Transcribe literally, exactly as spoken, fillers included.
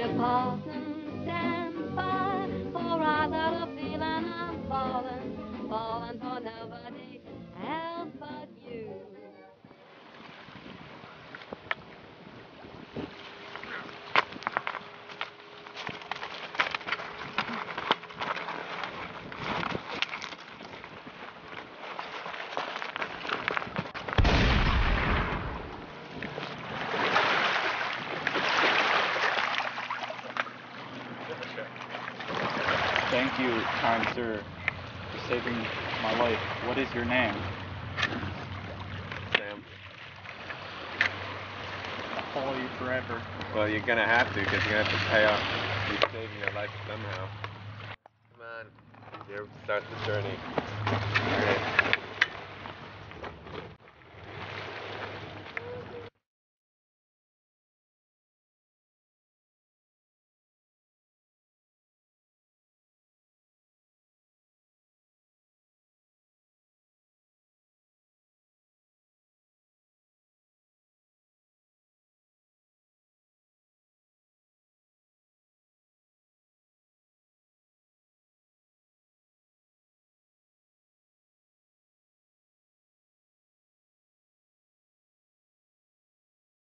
your pardon, stand by, or I got a feeling I'm falling, falling for nobody else but you. Thank you, kind sir, for saving my life. What is your name? Sam. I'll follow you forever. Well, you're gonna have to, because you're gonna have to pay off you saving your life somehow. Come on. Here starts the journey. Alright.